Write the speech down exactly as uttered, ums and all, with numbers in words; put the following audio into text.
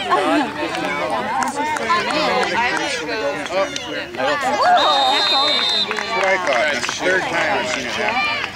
That's what I thought. It's the third time I've seen it happen.